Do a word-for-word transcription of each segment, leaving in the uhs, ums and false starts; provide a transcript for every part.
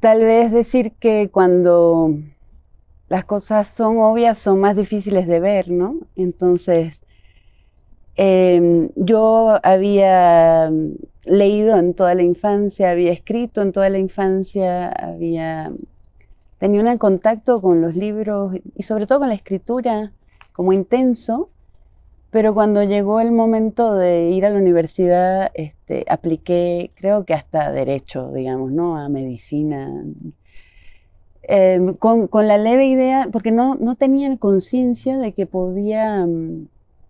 tal vez decir que cuando las cosas son obvias son más difíciles de ver, ¿no? Entonces, eh, yo había leído en toda la infancia, había escrito en toda la infancia, había tenido un contacto con los libros y sobre todo con la escritura como intenso, pero cuando llegó el momento de ir a la universidad, este, apliqué, creo que hasta derecho, digamos, ¿no? A medicina, eh, con, con la leve idea, porque no, no tenía conciencia de que podía um,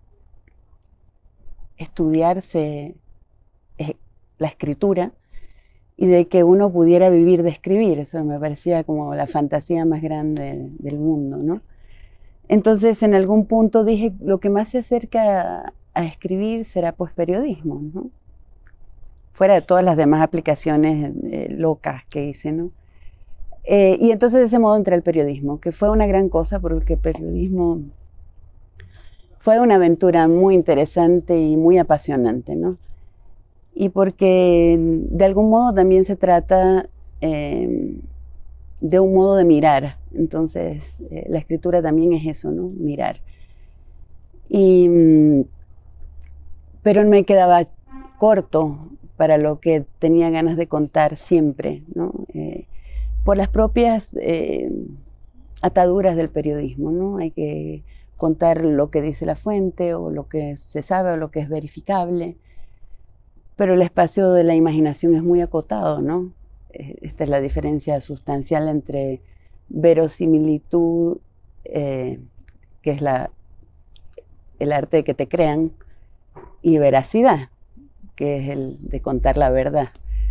estudiarse eh, la escritura y de que uno pudiera vivir de escribir. Eso me parecía como la fantasía más grande del mundo, ¿no? Entonces, en algún punto dije, lo que más se acerca a, a escribir será pues periodismo, ¿no? Fuera de todas las demás aplicaciones eh, locas que hice, ¿no? Eh, y entonces de ese modo entré al periodismo, que fue una gran cosa porque el periodismo fue una aventura muy interesante y muy apasionante, ¿no? Y porque de algún modo también se trata eh, de un modo de mirar. Entonces, eh, la escritura también es eso, ¿no? Mirar. Y, pero me quedaba corto para lo que tenía ganas de contar siempre, ¿no? Eh, por las propias eh, ataduras del periodismo, ¿no? Hay que contar lo que dice la fuente o lo que se sabe o lo que es verificable, pero el espacio de la imaginación es muy acotado, ¿no? Esta es la diferencia sustancial entre verosimilitud, eh, que es la, el arte de que te crean, y veracidad, que es el de contar la verdad.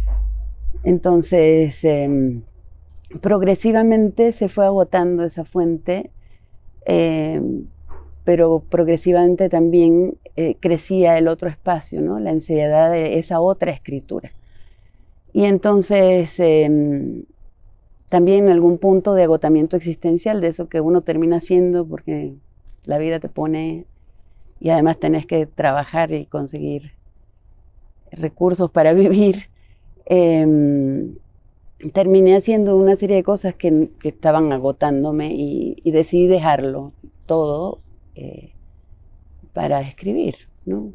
Entonces, eh, progresivamente se fue agotando esa fuente, eh, pero progresivamente también eh, crecía el otro espacio, ¿no? La ansiedad de esa otra escritura. Y entonces eh, también algún punto de agotamiento existencial, de eso que uno termina haciendo porque la vida te pone y además tenés que trabajar y conseguir recursos para vivir. Eh, terminé haciendo una serie de cosas que, que estaban agotándome y, y decidí dejarlo todo eh, para escribir, ¿no?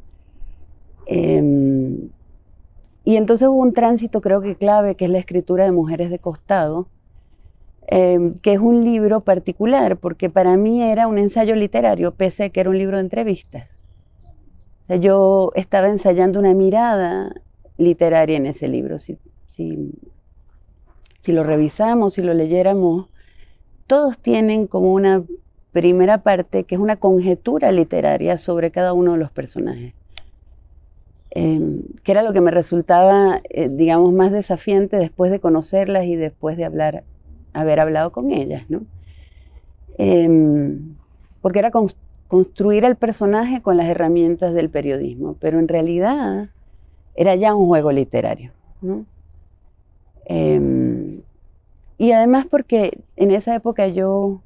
Eh, Y entonces hubo un tránsito, creo que clave, que es la escritura de Mujeres de Costado, eh, que es un libro particular, porque para mí era un ensayo literario, pese a que era un libro de entrevistas. O sea, yo estaba ensayando una mirada literaria en ese libro. Si, si, si lo revisamos, si lo leyéramos, todos tienen como una primera parte que es una conjetura literaria sobre cada uno de los personajes. Eh, que era lo que me resultaba, eh, digamos, más desafiante después de conocerlas y después de hablar, haber hablado con ellas, ¿no? Eh, porque era con, construir el personaje con las herramientas del periodismo, pero en realidad era ya un juego literario, ¿no? Eh, y además porque en esa época yo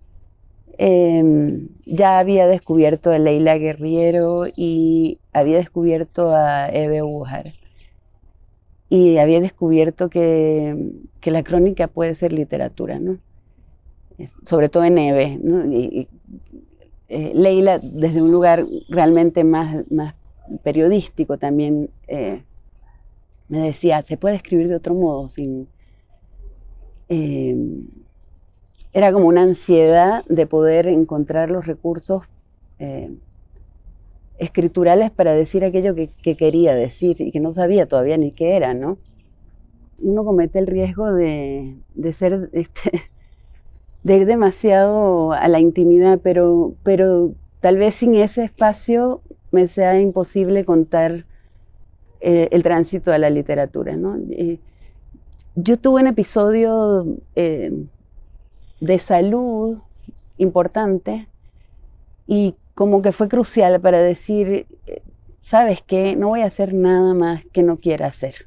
Eh, ya había descubierto a Leila Guerriero y había descubierto a Eve Ujar. Y había descubierto que, que la crónica puede ser literatura, ¿no? Sobre todo en Eve, ¿no? Y, y, eh, Leila, desde un lugar realmente más, más periodístico también, eh, me decía, se puede escribir de otro modo, sin... Eh, Era como una ansiedad de poder encontrar los recursos eh, escriturales para decir aquello que, que quería decir y que no sabía todavía ni qué era, ¿no? Uno comete el riesgo de, de ser, este, de ir demasiado a la intimidad, pero, pero tal vez sin ese espacio me sea imposible contar eh, el tránsito a la literatura, ¿no? Y yo tuve un episodio eh, de salud importante y como que fue crucial para decir, ¿sabes qué? No voy a hacer nada más que no quiera hacer.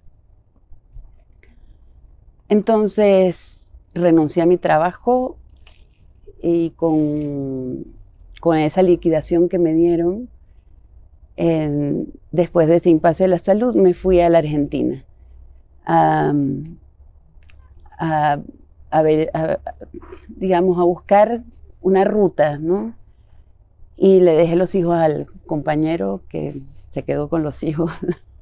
Entonces renuncié a mi trabajo y con, con esa liquidación que me dieron, eh, después de ese impasse de la salud, me fui a la Argentina a, a, a ver, a, digamos, a buscar una ruta, ¿no? Y le dejé los hijos al compañero que se quedó con los hijos.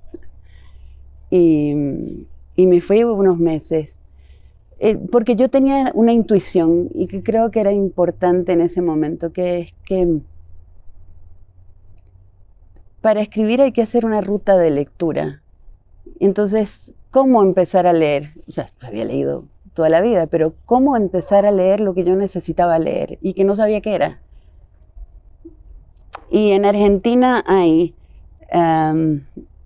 y, y me fui unos meses. Eh, porque yo tenía una intuición y que creo que era importante en ese momento, que es que para escribir hay que hacer una ruta de lectura. Entonces, ¿cómo empezar a leer? O sea, había leído toda la vida, pero ¿cómo empezar a leer lo que yo necesitaba leer y que no sabía qué era? Y en Argentina hay um,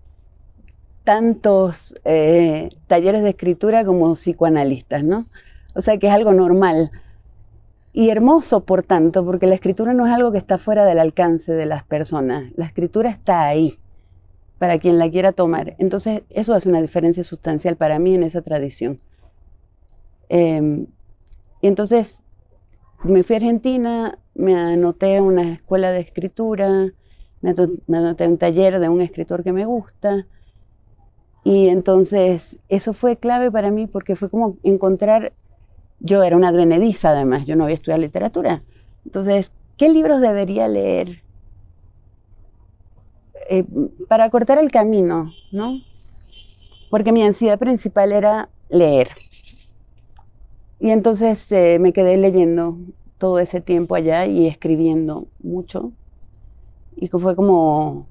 tantos eh, talleres de escritura como psicoanalistas, ¿no? O sea que es algo normal y hermoso, por tanto, porque la escritura no es algo que está fuera del alcance de las personas. La escritura está ahí para quien la quiera tomar. Entonces, eso hace una diferencia sustancial para mí en esa tradición. Eh, y entonces, me fui a Argentina, me anoté a una escuela de escritura, me, me anoté a un taller de un escritor que me gusta. Y entonces, eso fue clave para mí porque fue como encontrar... Yo era una advenediza, además, yo no había estudiado literatura. Entonces, ¿qué libros debería leer? Eh, para cortar el camino, ¿no? Porque mi ansiedad principal era leer. Y entonces eh, me quedé leyendo todo ese tiempo allá y escribiendo mucho. Y que fue como...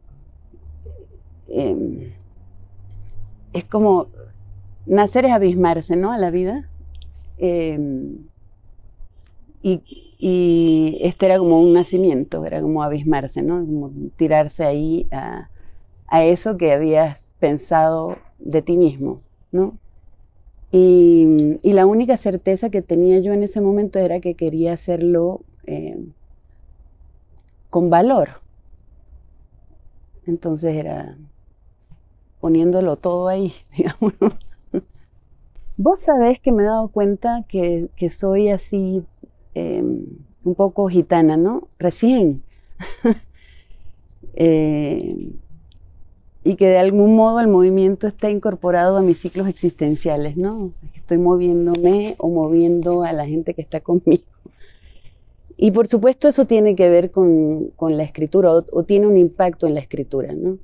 Eh, es como... Nacer es abismarse, ¿no? A la vida. Eh, y, y este era como un nacimiento, era como abismarse, ¿no? Como tirarse ahí a, a eso que habías pensado de ti mismo, ¿no? Y, y la única certeza que tenía yo en ese momento era que quería hacerlo eh, con valor. Entonces era poniéndolo todo ahí, digamos, ¿no? Vos sabés que me he dado cuenta que, que soy así eh, un poco gitana, ¿no? Recién. eh, y que de algún modo el movimiento está incorporado a mis ciclos existenciales, ¿no? O sea, que estoy moviéndome o moviendo a la gente que está conmigo. Y por supuesto eso tiene que ver con, con la escritura o, o tiene un impacto en la escritura, ¿no?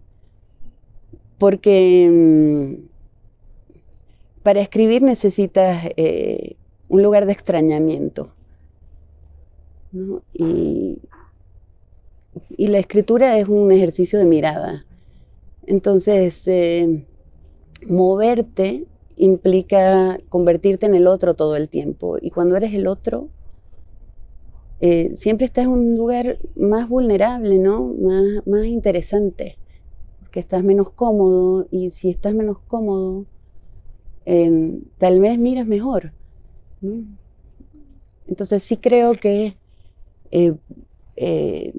Porque... Mmm, para escribir necesitas eh, un lugar de extrañamiento, ¿no? Y, y la escritura es un ejercicio de mirada. Entonces, eh, moverte implica convertirte en el otro todo el tiempo. Y cuando eres el otro, eh, siempre estás en un lugar más vulnerable, ¿no? Más, más interesante, porque estás menos cómodo. Y si estás menos cómodo, Eh, tal vez miras mejor, ¿no? Entonces sí creo que eh, eh,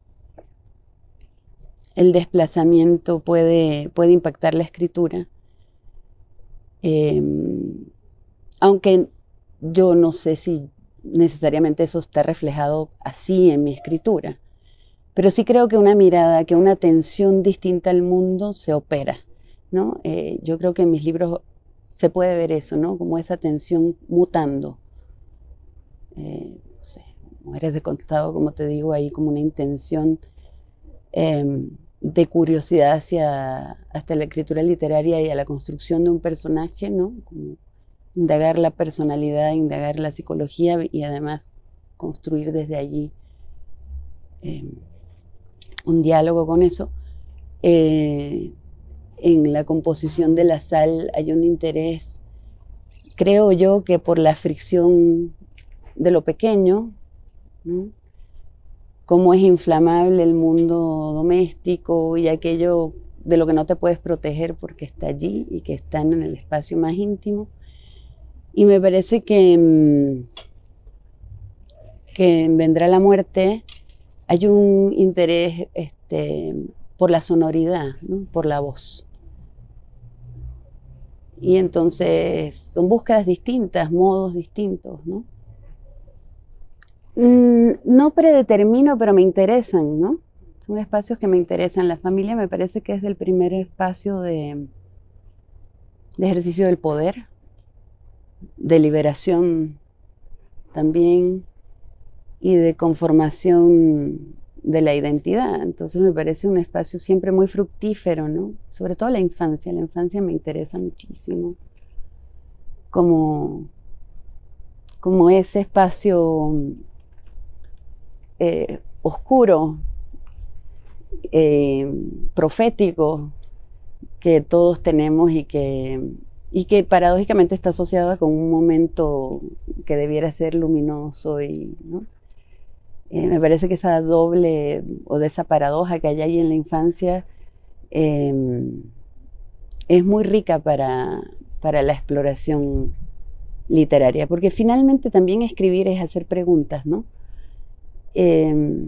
el desplazamiento puede, puede impactar la escritura, eh, aunque yo no sé si necesariamente eso está reflejado así en mi escritura, pero sí creo que una mirada, que una atención distinta al mundo se opera, ¿no? Eh, yo creo que en mis libros se puede ver eso, ¿no? Como esa tensión mutando. Eh, no sé, Mujeres de Contado, como te digo, ahí como una intención eh, de curiosidad hacia hasta la escritura literaria y a la construcción de un personaje, ¿no? Como indagar la personalidad, indagar la psicología y además construir desde allí eh, un diálogo con eso. Eh, En la composición de la sal hay un interés, creo yo, que por la fricción de lo pequeño, ¿no? Cómo es inflamable el mundo doméstico y aquello de lo que no te puedes proteger porque está allí y que está en el espacio más íntimo. Y me parece que, que en Vendrá la Muerte hay un interés este, por la sonoridad, ¿no? Por la voz. Y entonces son búsquedas distintas, modos distintos, ¿no? Mm, no predetermino, pero me interesan, ¿no? Son espacios que me interesan. La familia me parece que es el primer espacio de, de ejercicio del poder. de liberación también y de conformación de la identidad. Entonces me parece un espacio siempre muy fructífero, ¿no? Sobre todo la infancia. La infancia me interesa muchísimo como, como ese espacio eh, oscuro, eh, profético que todos tenemos y que, y que paradójicamente está asociado con un momento que debiera ser luminoso y, ¿no? Eh, me parece que esa doble o de esa paradoja que hay ahí en la infancia eh, es muy rica para, para la exploración literaria, porque finalmente también escribir es hacer preguntas, ¿no? Eh,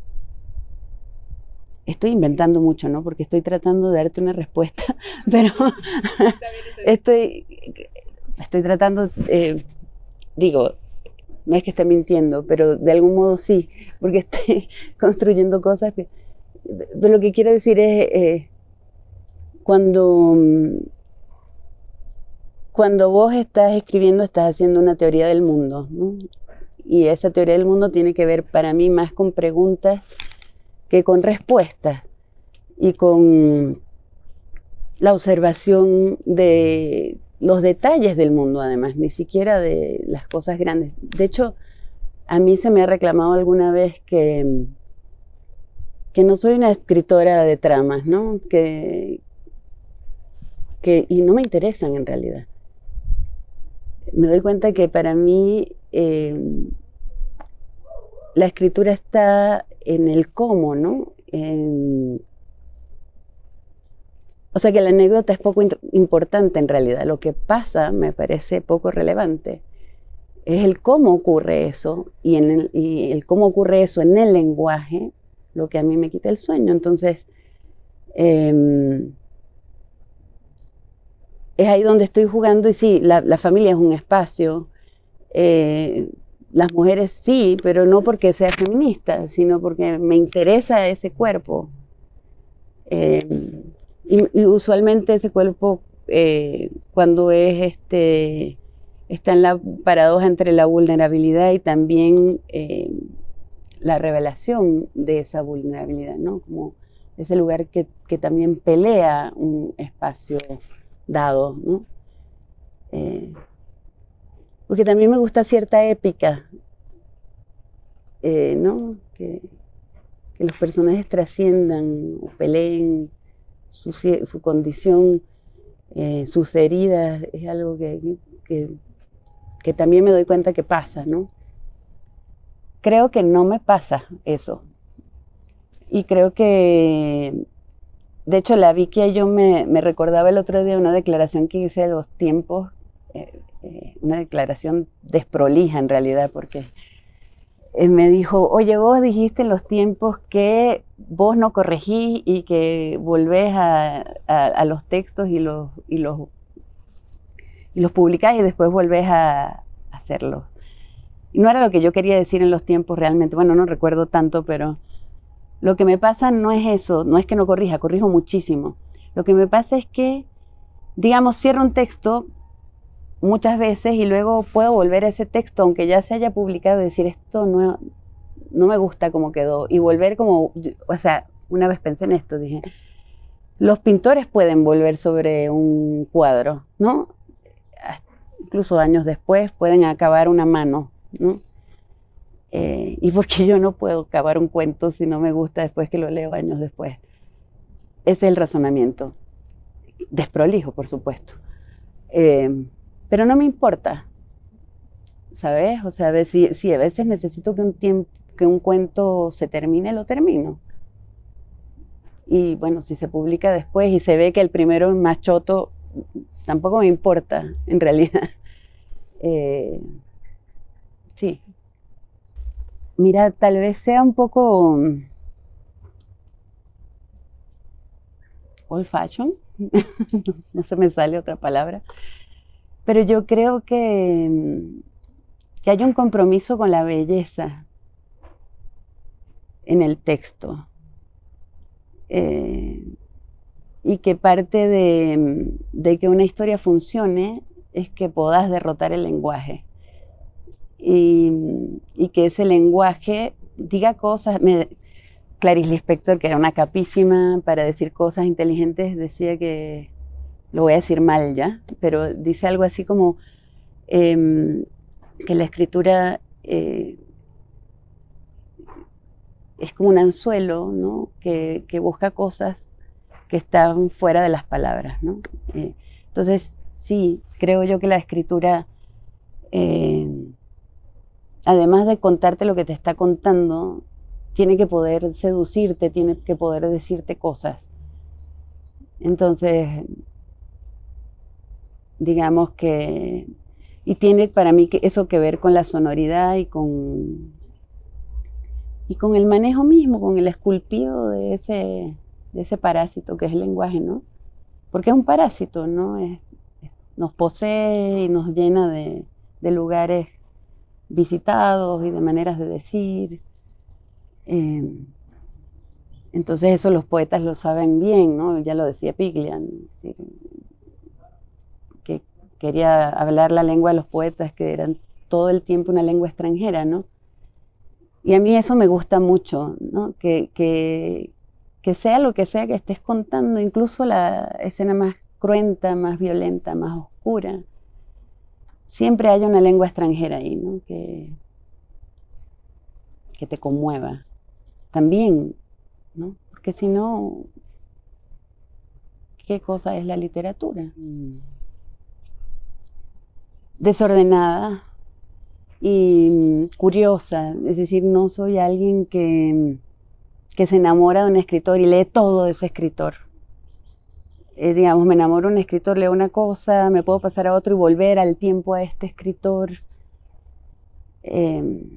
estoy inventando mucho, ¿no? Porque estoy tratando de darte una respuesta, pero estoy, estoy tratando, eh, digo, no es que esté mintiendo, pero de algún modo sí, porque estoy construyendo cosas que... Pero lo que quiero decir es, eh, cuando, cuando vos estás escribiendo, estás haciendo una teoría del mundo, ¿no? Y esa teoría del mundo tiene que ver para mí más con preguntas que con respuestas y con la observación de los detalles del mundo, además, ni siquiera de las cosas grandes. De hecho, a mí se me ha reclamado alguna vez que, que no soy una escritora de tramas, ¿no? Que, que, y no me interesan en realidad. Me doy cuenta que para mí eh, la escritura está en el cómo, ¿no? En, o sea que la anécdota es poco importante en realidad. Lo que pasa me parece poco relevante. Es el cómo ocurre eso y, en el, y el cómo ocurre eso en el lenguaje lo que a mí me quita el sueño. Entonces, eh, es ahí donde estoy jugando y sí, la, la familia es un espacio. Eh, las mujeres sí, pero no porque sea feminista, sino porque me interesa ese cuerpo. Eh, y, y usualmente ese cuerpo, eh, cuando es este, está en la paradoja entre la vulnerabilidad y también eh, la revelación de esa vulnerabilidad, ¿no? Como ese lugar que, que también pelea un espacio dado, ¿no? Eh, porque también me gusta cierta épica, eh, ¿no? Que, que los personajes trasciendan o peleen su, su condición, eh, sus heridas, es algo que, que, que también me doy cuenta que pasa, ¿no? Creo que no me pasa eso. Y creo que, de hecho, la Vicky, yo me, me recordaba el otro día una declaración que hice de los tiempos, eh, eh, una declaración desprolija en realidad, porque eh, me dijo, oye, vos dijiste en los tiempos que vos no corregís y que volvés a, a, a los textos y los, y, los, y los publicás y después volvés a hacerlos. Y no era lo que yo quería decir en los tiempos realmente, bueno, no recuerdo tanto, pero lo que me pasa no es eso, no es que no corrija, corrijo muchísimo. Lo que me pasa es que, digamos, cierro un texto muchas veces y luego puedo volver a ese texto, aunque ya se haya publicado, y decir, esto no, no me gusta cómo quedó, y volver como, o sea, una vez pensé en esto, dije, los pintores pueden volver sobre un cuadro, ¿no? Incluso años después pueden acabar una mano, ¿no? Eh, y porque yo no puedo acabar un cuento si no me gusta después que lo leo años después. Ese es el razonamiento. Desprolijo, por supuesto. Eh, pero no me importa, ¿sabes? O sea, si, si a veces necesito que un, tiempo, que un cuento se termine, lo termino. Y bueno, si se publica después y se ve que el primero es más choto, tampoco me importa, en realidad. Eh, sí. Mira, tal vez sea un poco old fashion, no se me sale otra palabra, pero yo creo que, que hay un compromiso con la belleza en el texto, eh, y que parte de, de que una historia funcione es que podás derrotar el lenguaje. Y, y que ese lenguaje diga cosas. Me, Clarice Lispector, que era una capísima para decir cosas inteligentes, decía que, lo voy a decir mal ya, pero dice algo así como eh, que la escritura eh, es como un anzuelo, ¿no? que, que busca cosas que están fuera de las palabras, ¿no? Eh, entonces, sí, creo yo que la escritura, eh, además de contarte lo que te está contando, tiene que poder seducirte, tiene que poder decirte cosas. Entonces, digamos que, y tiene para mí que eso que ver con la sonoridad y con, y con el manejo mismo, con el esculpido de ese, de ese parásito que es el lenguaje, ¿no? Porque es un parásito, ¿no? Es, nos posee y nos llena de, de lugares visitados y de maneras de decir. Eh, entonces eso los poetas lo saben bien, ¿no? Ya lo decía Piglian, es decir, que quería hablar la lengua de los poetas, que eran todo el tiempo una lengua extranjera, ¿no? Y a mí eso me gusta mucho, ¿no? Que, que, que sea lo que sea que estés contando, incluso la escena más cruenta, más violenta, más oscura, siempre haya una lengua extranjera ahí, ¿no? Que, que te conmueva. También, ¿no? Porque si no, ¿qué cosa es la literatura? Desordenada y curiosa, es decir, no soy alguien que, que se enamora de un escritor y lee todo de ese escritor. Eh, digamos, me enamoro de un escritor, leo una cosa, me puedo pasar a otro y volver al tiempo a este escritor. Eh,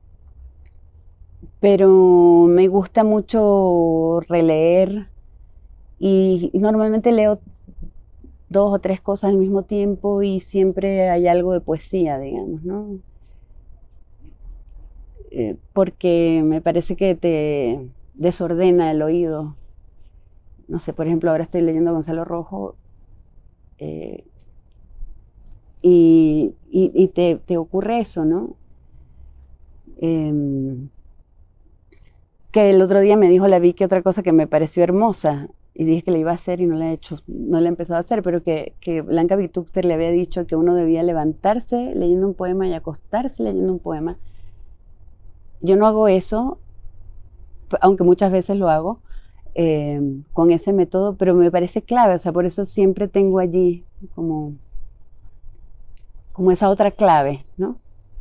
pero me gusta mucho releer y, y normalmente leo dos o tres cosas al mismo tiempo y siempre hay algo de poesía, digamos, ¿no? Eh, porque me parece que te desordena el oído. No sé, por ejemplo, ahora estoy leyendo a Gonzalo Rojo eh, y, y, y te, te ocurre eso, ¿no? Eh, que el otro día me dijo la Vicky otra cosa que me pareció hermosa y dije que la iba a hacer y no la he hecho, no la he empezado a hacer, pero que, que Blanca Vitúcter le había dicho que uno debía levantarse leyendo un poema y acostarse leyendo un poema. Yo no hago eso, aunque muchas veces lo hago, eh, con ese método, pero me parece clave, o sea, por eso siempre tengo allí como, como esa otra clave, ¿no?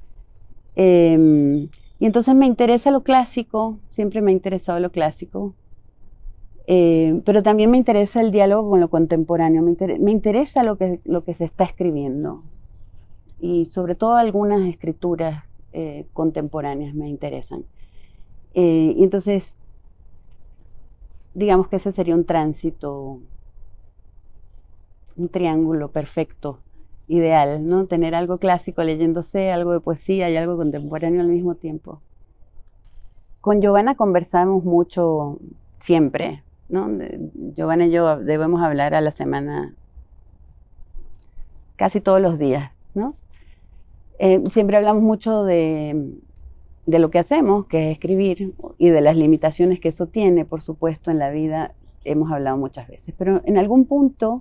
Eh, y entonces me interesa lo clásico, siempre me ha interesado lo clásico, eh, pero también me interesa el diálogo con lo contemporáneo, me, inter me interesa lo que, lo que se está escribiendo y sobre todo algunas escrituras eh, contemporáneas me interesan. Eh, y entonces, digamos que ese sería un tránsito, un triángulo perfecto, ideal, ¿no? Tener algo clásico leyéndose, algo de poesía y algo contemporáneo al mismo tiempo. Con Giovanna conversamos mucho siempre, ¿no? Giovanna y yo debemos hablar a la semana casi todos los días, ¿no? Eh, siempre hablamos mucho de, de lo que hacemos, que es escribir, y de las limitaciones que eso tiene, por supuesto, en la vida. Hemos hablado muchas veces, pero en algún punto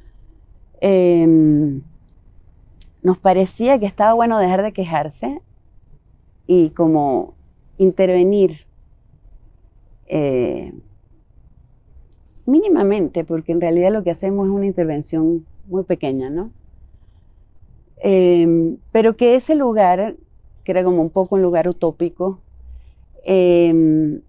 eh, nos parecía que estaba bueno dejar de quejarse y como intervenir eh, mínimamente, porque en realidad lo que hacemos es una intervención muy pequeña, ¿no? Eh, pero que ese lugar, que era como un poco un lugar utópico, eh,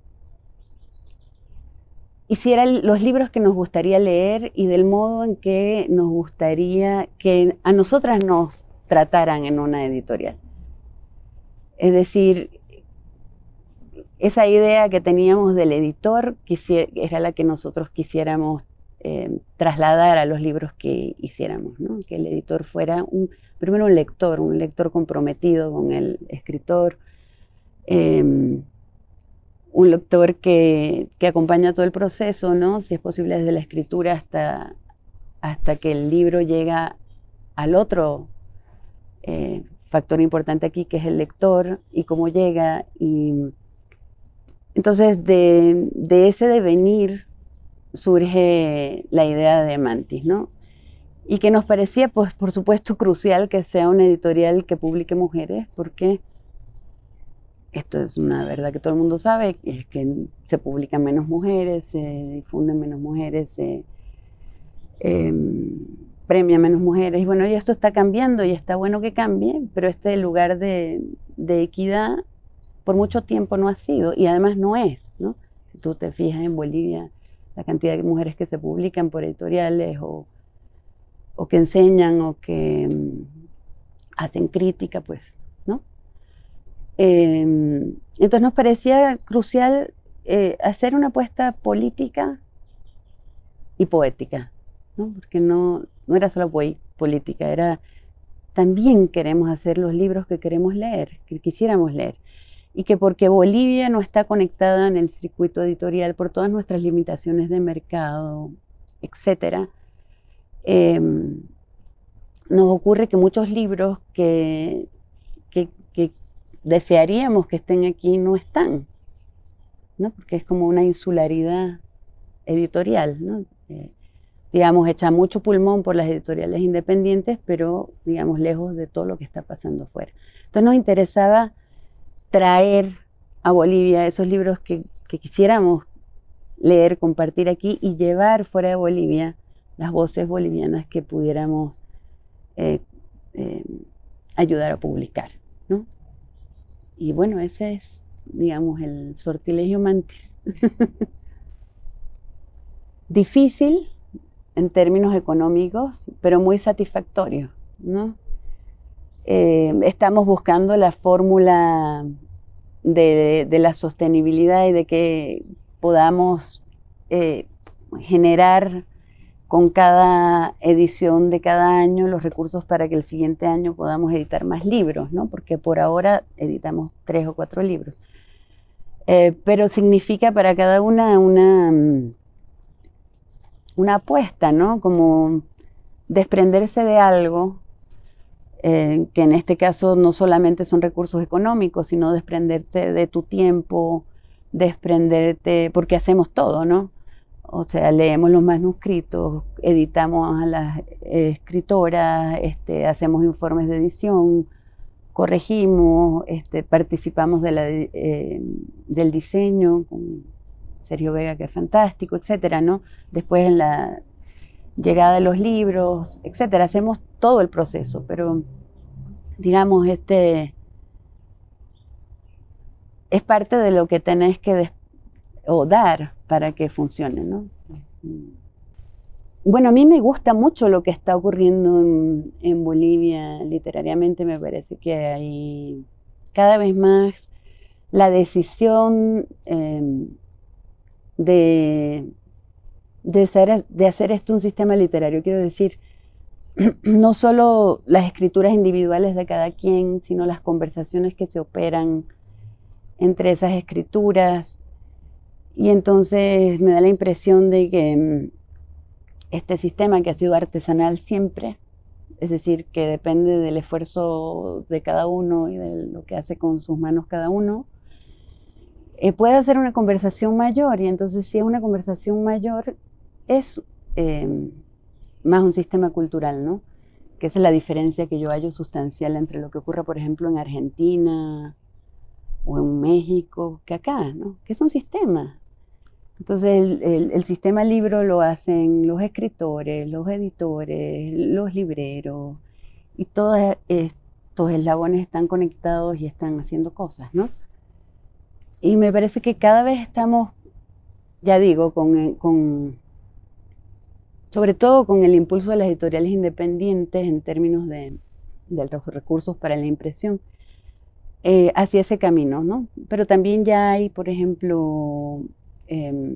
hiciera los libros que nos gustaría leer y del modo en que nos gustaría que a nosotras nos trataran en una editorial. Es decir, esa idea que teníamos del editor era la que nosotros quisiéramos eh, trasladar a los libros que hiciéramos, ¿no? Que el editor fuera un, primero un lector, un lector comprometido con el escritor, eh, un lector que, que acompaña todo el proceso, ¿no? Si es posible desde la escritura hasta, hasta que el libro llega al otro eh, factor importante aquí, que es el lector y cómo llega. Y entonces de, de ese devenir surge la idea de Mantis, ¿no? Y que nos parecía, pues, por supuesto, crucial que sea una editorial que publique mujeres, porque esto es una verdad que todo el mundo sabe, es que se publican menos mujeres, se difunden menos mujeres, se eh, premia menos mujeres. Y bueno, y esto está cambiando y está bueno que cambie, pero este lugar de, de equidad por mucho tiempo no ha sido, y además no es, ¿no? Si tú te fijas en Bolivia, la cantidad de mujeres que se publican por editoriales o, o que enseñan o que um, hacen crítica, pues, ¿no? Eh, entonces nos parecía crucial eh, hacer una apuesta política y poética, ¿no? Porque no, no era solo política, era también queremos hacer los libros que queremos leer, que quisiéramos leer. Y que porque Bolivia no está conectada en el circuito editorial por todas nuestras limitaciones de mercado, etcétera, eh, nos ocurre que muchos libros que, que, que desearíamos que estén aquí no están, ¿no? Porque es como una insularidad editorial, ¿no? Eh, digamos, echa mucho pulmón por las editoriales independientes, pero, digamos, lejos de todo lo que está pasando afuera. Entonces nos interesaba traer a Bolivia esos libros que, que quisiéramos leer, compartir aquí y llevar fuera de Bolivia las voces bolivianas que pudiéramos eh, eh, ayudar a publicar, ¿no? Y bueno, ese es, digamos, el sortilegio Mantis. Difícil en términos económicos, pero muy satisfactorio, ¿no? Eh, estamos buscando la fórmula de, de la sostenibilidad y de que podamos eh, generar con cada edición de cada año los recursos para que el siguiente año podamos editar más libros, ¿no? Porque por ahora editamos tres o cuatro libros. Eh, pero significa para cada una una, una apuesta, ¿no? Como desprenderse de algo, eh, que en este caso no solamente son recursos económicos, sino desprenderte de tu tiempo, desprenderte, porque hacemos todo, ¿no? O sea, leemos los manuscritos, editamos a las escritoras, este, hacemos informes de edición, corregimos, este, participamos de la, eh, del diseño con Sergio Vega, que es fantástico, etcétera, ¿no? Después en la llegada de los libros, etcétera, hacemos todo el proceso, pero digamos, este es parte de lo que tenés que o dar para que funcione, ¿no? Bueno, a mí me gusta mucho lo que está ocurriendo en, en Bolivia literariamente. Me parece que hay cada vez más la decisión eh, de, de, hacer, de hacer esto un sistema literario. Quiero decir, no solo las escrituras individuales de cada quien, sino las conversaciones que se operan entre esas escrituras. Y entonces me da la impresión de que este sistema, que ha sido artesanal siempre, es decir, que depende del esfuerzo de cada uno y de lo que hace con sus manos cada uno, eh, puede hacer una conversación mayor. Y entonces, si es una conversación mayor, es eh, más un sistema cultural, ¿no? Que esa es la diferencia que yo hallo sustancial entre lo que ocurre, por ejemplo, en Argentina o en México, que acá, ¿no? Que es un sistema. Entonces el, el, el sistema libro lo hacen los escritores, los editores, los libreros, y todos estos eslabones están conectados y están haciendo cosas, ¿no? Y me parece que cada vez estamos, ya digo, con, con, sobre todo con el impulso de las editoriales independientes en términos de, de los recursos para la impresión, eh, hacia ese camino, ¿no? Pero también ya hay, por ejemplo, Eh,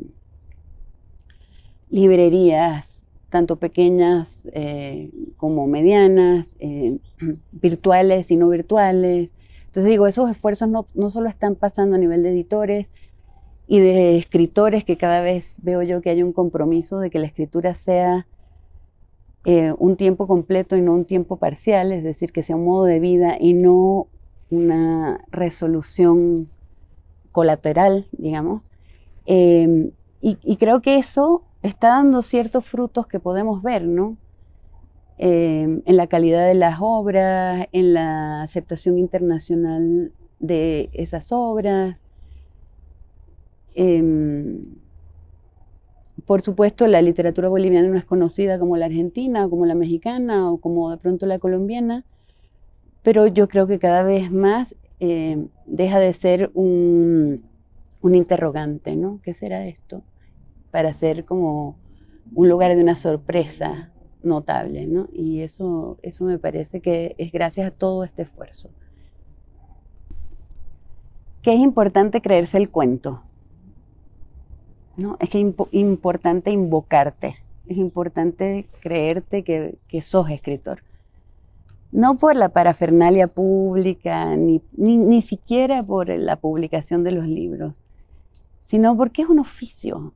librerías, tanto pequeñas eh, como medianas, eh, virtuales y no virtuales. Entonces digo, esos esfuerzos no, no solo están pasando a nivel de editores y de escritores, que cada vez veo yo que hay un compromiso de que la escritura sea eh, un tiempo completo y no un tiempo parcial, es decir, que sea un modo de vida y no una resolución colateral, digamos. Eh, y, y creo que eso está dando ciertos frutos que podemos ver, ¿no? Eh, en la calidad de las obras, en la aceptación internacional de esas obras. Eh, por supuesto, la literatura boliviana no es conocida como la argentina, o como la mexicana, o como de pronto la colombiana, pero yo creo que cada vez más eh, deja de ser un, un interrogante, ¿no? ¿Qué será esto? Para ser como un lugar de una sorpresa notable, ¿no? Y eso, eso me parece que es gracias a todo este esfuerzo. Que es importante creerse el cuento, ¿no? Es que es impo importante invocarte, es importante creerte que, que sos escritor. No por la parafernalia pública, ni, ni, ni siquiera por la publicación de los libros, sino porque es un oficio.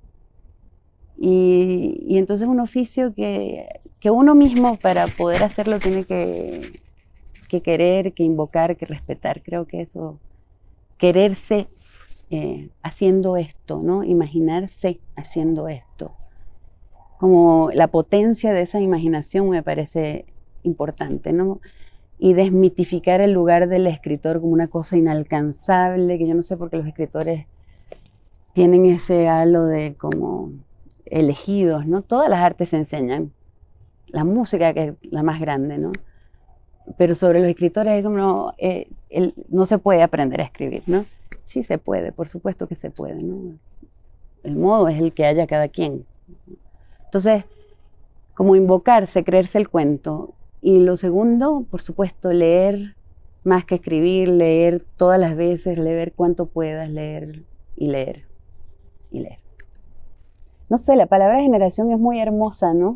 Y, y entonces un oficio que, que uno mismo para poder hacerlo tiene que, que querer, que invocar, que respetar. Creo que eso, quererse eh, haciendo esto, ¿no? Imaginarse haciendo esto. Como la potencia de esa imaginación me parece importante, ¿no? Y desmitificar el lugar del escritor como una cosa inalcanzable, que yo no sé por qué los escritores tienen ese halo de como elegidos, ¿no? Todas las artes se enseñan, la música que es la más grande, ¿no? Pero sobre los escritores es como, eh, el, no se puede aprender a escribir, ¿no? Sí se puede, por supuesto que se puede, ¿no? El modo es el que haya cada quien. Entonces, como invocarse, creerse el cuento. Y lo segundo, por supuesto, leer más que escribir, leer todas las veces, leer cuanto puedas, leer y leer y leer. No sé, la palabra generación es muy hermosa, ¿no?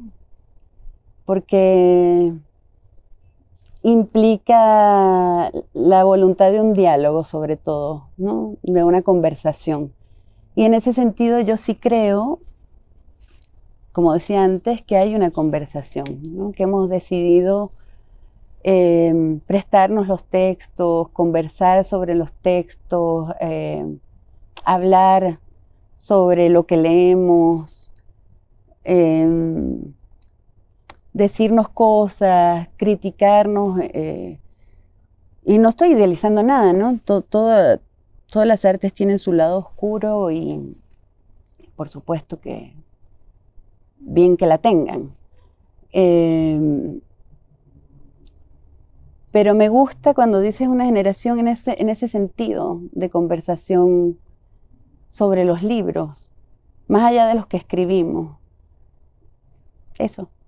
Porque implica la voluntad de un diálogo, sobre todo, ¿no? De una conversación. Y en ese sentido yo sí creo, como decía antes, que hay una conversación, ¿no? Que hemos decidido eh, prestarnos los textos, conversar sobre los textos, eh, hablar sobre lo que leemos, eh, decirnos cosas, criticarnos. Eh, y no estoy idealizando nada, ¿no? Todo, todo, todas las artes tienen su lado oscuro y por supuesto que bien que la tengan. Eh, pero me gusta cuando dices una generación en ese, en ese sentido de conversación sobre los libros, más allá de los que escribimos. Eso.